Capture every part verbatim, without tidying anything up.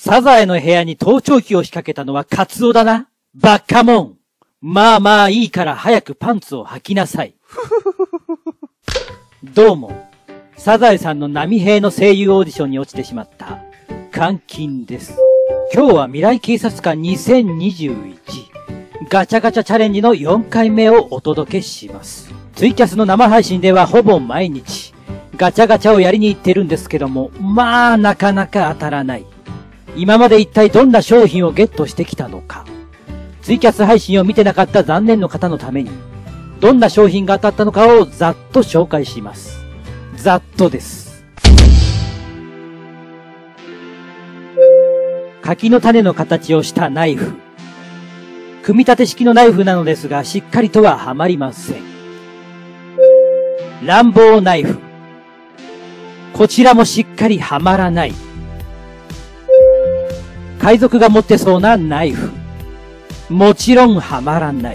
サザエの部屋に盗聴器を仕掛けたのはカツオだな。バカモン。まあまあいいから早くパンツを履きなさい。どうも、サザエさんの波平の声優オーディションに落ちてしまった、監禁です。今日は未来警察官にせんにじゅういちガチャガチャチャレンジのよんかいめをお届けします。ツイキャスの生配信ではほぼ毎日、ガチャガチャをやりに行ってるんですけども、まあなかなか当たらない。今まで一体どんな商品をゲットしてきたのか。ツイキャス配信を見てなかった残念の方のために、どんな商品が当たったのかをざっと紹介します。ざっとです。柿の種の形をしたナイフ。組み立て式のナイフなのですが、しっかりとははまりません。乱暴ナイフ。こちらもしっかりはまらない。海賊が持ってそうなナイフ。もちろんはまらない。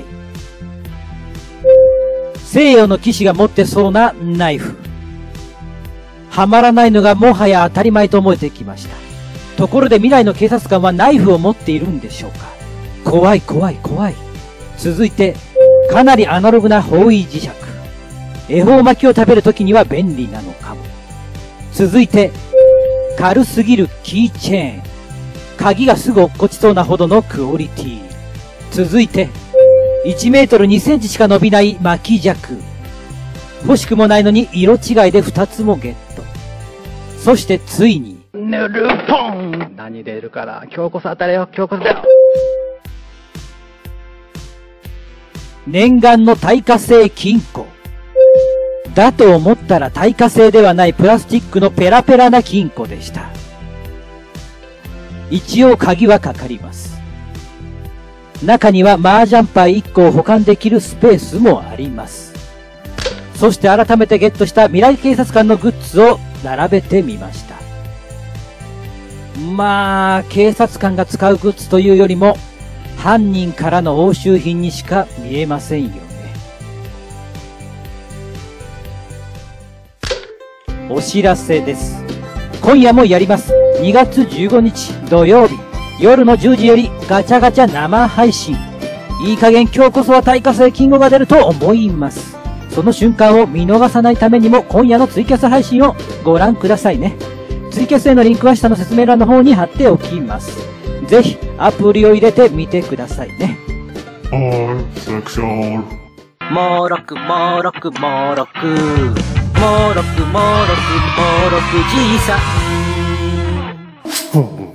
西洋の騎士が持ってそうなナイフ。はまらないのがもはや当たり前と思えてきました。ところで未来の警察官はナイフを持っているんでしょうか。怖い怖い怖い。続いて、かなりアナログな方位磁石。恵方巻きを食べるときには便利なのかも。続いて、軽すぎるキーチェーン。鍵がすぐ落っこちそうなほどのクオリティ。続いて、いちメートルにセンチしか伸びない巻き尺。欲しくもないのに色違いでふたつもゲット。そしてついに、 ぬるぽん。何出るから、今日こそ当たれよ、今日こそだよ。 念願の耐火性金庫。だと思ったら耐火性ではないプラスチックのペラペラな金庫でした。一応鍵はかかります。中には麻雀牌いっこを保管できるスペースもあります。そして改めてゲットした未来警察官のグッズを並べてみました。まあ、警察官が使うグッズというよりも、犯人からの押収品にしか見えませんよね。お知らせです。今夜もやります。にがつじゅうごにち土曜日、夜のじゅうじよりガチャガチャ生配信。いい加減今日こそは耐火性金庫が出ると思います。その瞬間を見逃さないためにも今夜のツイキャス配信をご覧くださいね。ツイキャスへのリンクは下の説明欄の方に貼っておきます。ぜひアプリを入れてみてくださいね。 オールセクション。 もろくもろくもろくもろくもろくもろくじいさん。